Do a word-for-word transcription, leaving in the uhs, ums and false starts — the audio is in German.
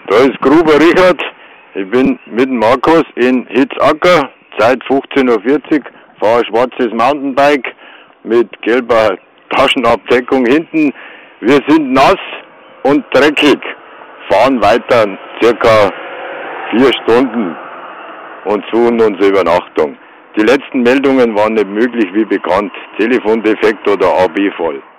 Da ist Gruber Richard, ich bin mit dem Markus in Hitzacker, Zeit fünfzehn Uhr vierzig, fahre ein schwarzes Mountainbike mit gelber Taschenabdeckung hinten. Wir sind nass und dreckig, fahren weiter circa vier Stunden und suchen uns Übernachtung. Die letzten Meldungen waren nicht möglich wie bekannt, Telefondefekt oder A B voll.